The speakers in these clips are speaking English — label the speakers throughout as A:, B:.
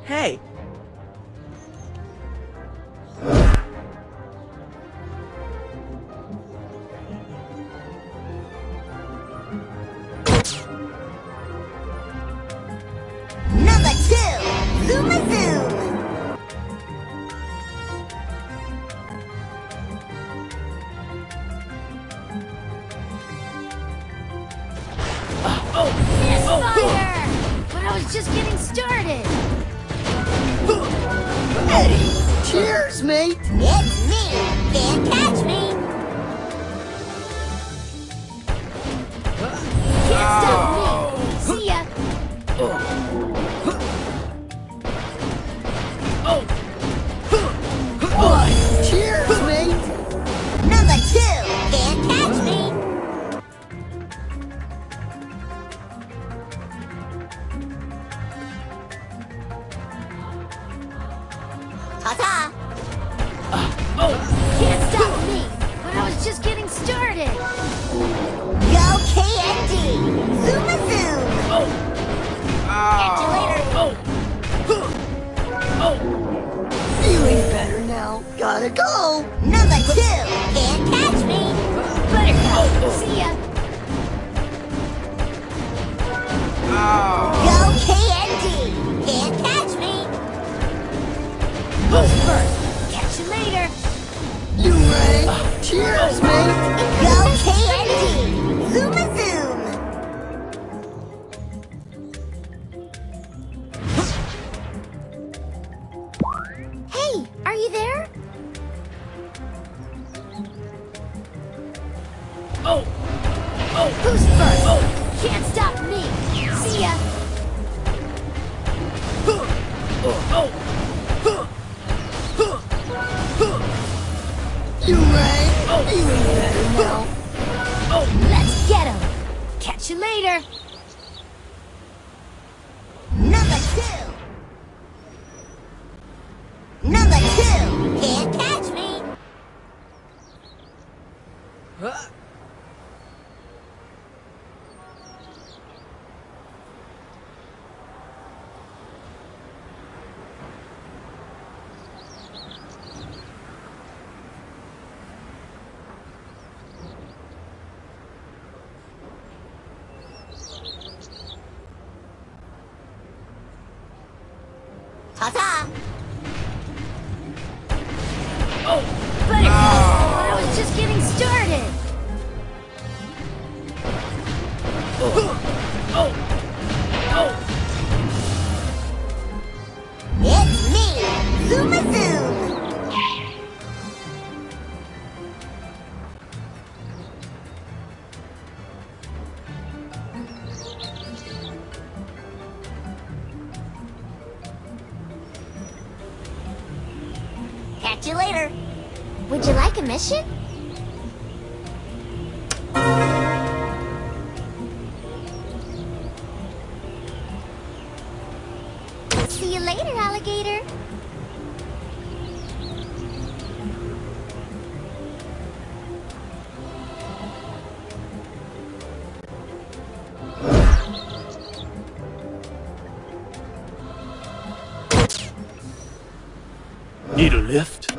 A: Hey!
B: Number 2, Zoom a Zoom.
C: Misfire! But I was just getting started.
D: Hey, cheers, mate.
B: It's me. Can't catch me.
C: Can't stop me. See ya.
D: Cheers, mate.
B: Number 2, can't catch me. Ta-ta.
C: Can't stop me. But I was just getting started.
B: Go KND. Zoom a Zoom. Catch you later.
D: Feeling better now. Gotta go.
B: Number 2, can't catch me.
C: Buttercup. See ya.
B: Go KND. Can't catch me.
C: Who's first? Catch you later.
D: You ready? Cheers, mate.
B: Go KND. Zoom a Zoom.
C: Hey, are you there? Who's first? Can't stop me. See ya.
D: You ready? Feeling better now.
C: Let's get him. Catch you later.
B: Number 2. Number 2, can't catch me. Ta-ta.
C: Buttercup. I was just getting started.
B: It's me. Zoom a Zoom. Catch you later.
C: Would you like a mission? See you later, alligator.
E: Need a lift?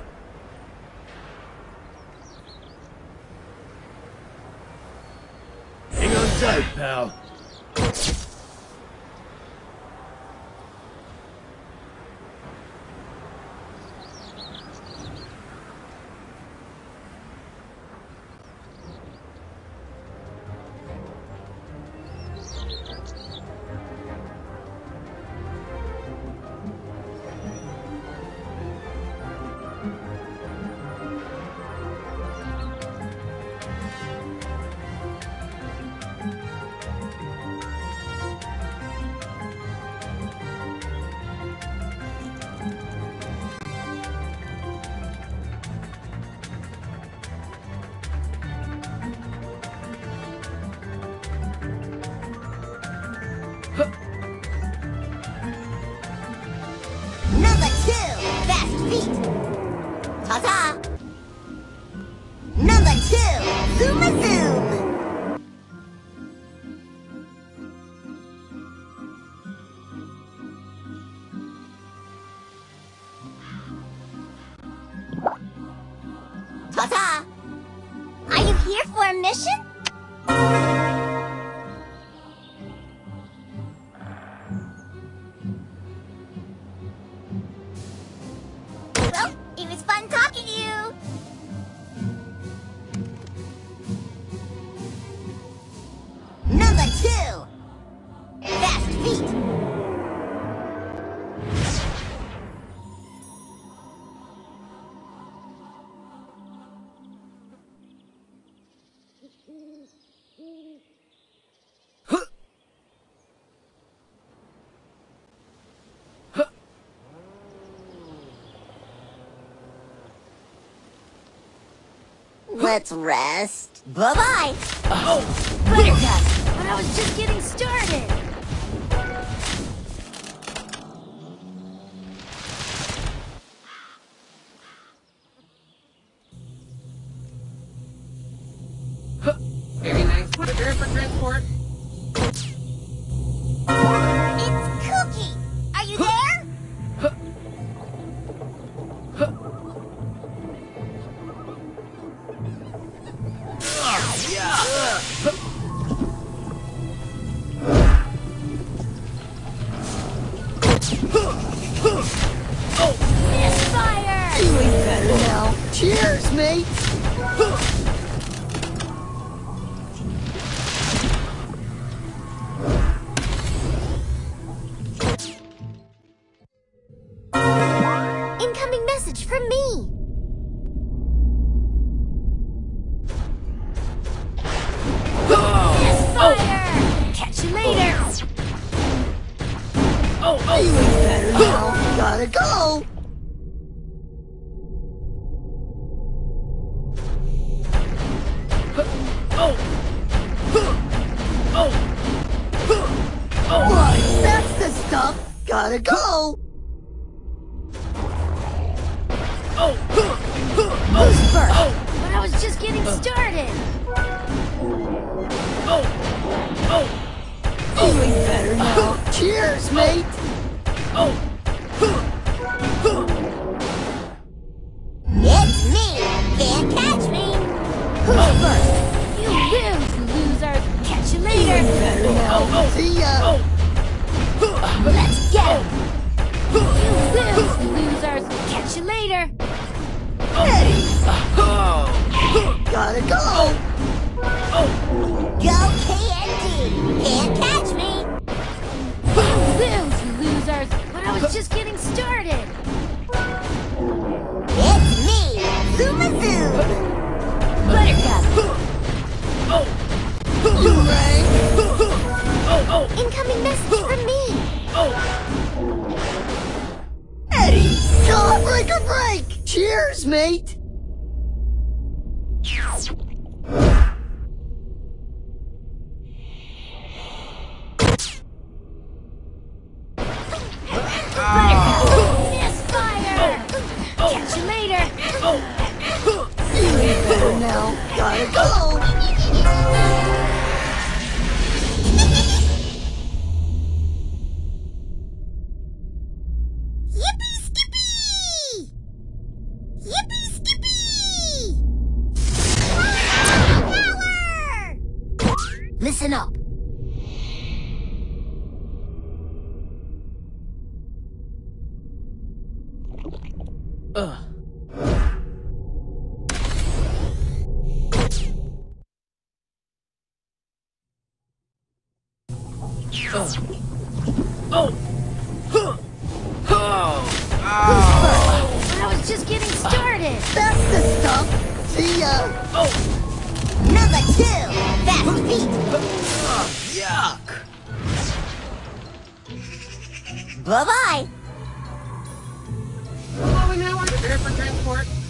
E: Hang on tight, pal.
B: Number 2, fast feet. Ta-ta. Number 2, Zoom a Zoom. Let's rest. Bye-bye.
C: Buttercup, but I was just getting started.
A: Very nice. Prepare for transport.
B: It's Cookie. Are you there?
C: Misfire!
D: Feeling better now. Cheers, mate.
B: Incoming message from me.
C: Misfire! Catch you later.
D: Feeling better now. Gotta go. What? That's the stuff. Gotta go.
C: Who's first? But I was just getting started.
D: Feeling better now. Cheers, mate.
B: It's me. Can't catch me.
C: Who's first? You lose, loser. Catch you
D: Feeling
C: later.
D: better now. See ya.
C: Let's get him. You lose, losers. Catch you later.
D: Eddie. Gotta go.
B: Go KND. Can't catch me.
C: You lose, losers. But I was just getting started.
B: It's me. Zuma Zoom.
C: Buttercup.
D: You rang.
B: Incoming message from me.
D: Eddie. Jawbreaker break. Cheers, mate.
C: Misfire! Catch you later.
D: Feeling better now. Gotta go.
B: Yippee skippy! Yippee skippy! Power! Listen up.
C: But I was just getting started.
D: That's the stuff. See ya.
B: Number 2, fast feet.
E: Yuck!
B: Bye-bye.
A: Following hour. Prepare for transport.